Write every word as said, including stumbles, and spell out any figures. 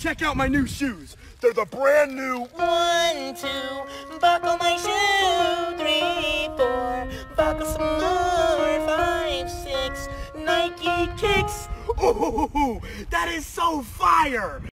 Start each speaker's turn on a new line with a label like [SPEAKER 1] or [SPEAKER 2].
[SPEAKER 1] check out my new shoes. They're the brand new
[SPEAKER 2] One, two, buckle my shoe. Three, four, buckle some more. Five, six, Nike kicks.
[SPEAKER 1] Ooh, that is so fire!